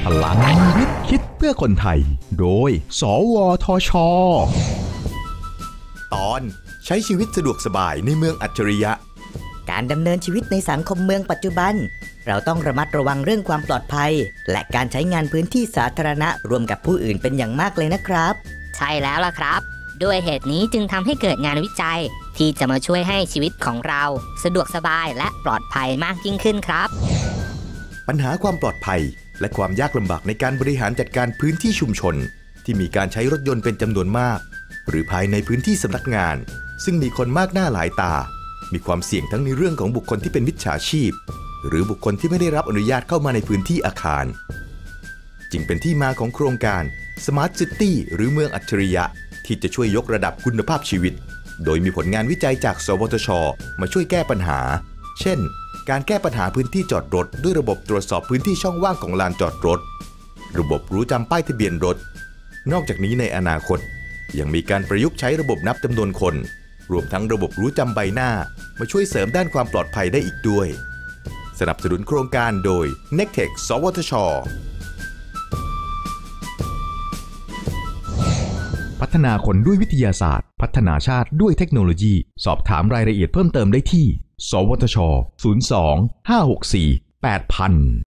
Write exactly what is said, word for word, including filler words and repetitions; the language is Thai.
พลังวิทย์คิดเพื่อคนไทยโดยสวทช. ตอนใช้ชีวิตสะดวกสบายในเมืองอัจฉริยะการดำเนินชีวิตในสังคมเมืองปัจจุบันเราต้องระมัดระวังเรื่องความปลอดภัยและการใช้งานพื้นที่สาธารณะร่วมกับผู้อื่นเป็นอย่างมากเลยนะครับใช่แล้วล่ะครับด้วยเหตุนี้จึงทำให้เกิดงานวิจัยที่จะมาช่วยให้ชีวิตของเราสะดวกสบายและปลอดภัยมากยิ่งขึ้นครับปัญหาความปลอดภัยและความยากลำบากในการบริหารจัดการพื้นที่ชุมชนที่มีการใช้รถยนต์เป็นจำนวนมากหรือภายในพื้นที่สำนักงานซึ่งมีคนมากหน้าหลายตามีความเสี่ยงทั้งในเรื่องของบุคคลที่เป็นมิจฉาชีพหรือบุคคลที่ไม่ได้รับอนุญาตเข้ามาในพื้นที่อาคารจึงเป็นที่มาของโครงการ Smart City หรือเมืองอัจฉริยะที่จะช่วยยกระดับคุณภาพชีวิตโดยมีผลงานวิจัยจากสวทช.มาช่วยแก้ปัญหาเช่นการแก้ปัญหาพื้นที่จอดรถด้วยระบบตรวจสอบพื้นที่ช่องว่างของลานจอดรถระบบรู้จำป้ายทะเบียนรถนอกจากนี้ในอนาคตยังมีการประยุกต์ใช้ระบบนับจำนวนคนรวมทั้งระบบรู้จำใบหน้ามาช่วยเสริมด้านความปลอดภัยได้อีกด้วยสนับสนุนโครงการโดย เน็กเทค สวทช. พัฒนาคนด้วยวิทยาศาสตร์พัฒนาชาติด้วยเทคโนโลยีสอบถามรายละเอียดเพิ่มเติมได้ที่สวทช ศูนย์ สอง ห้า หก สี่ แปด ศูนย์ ศูนย์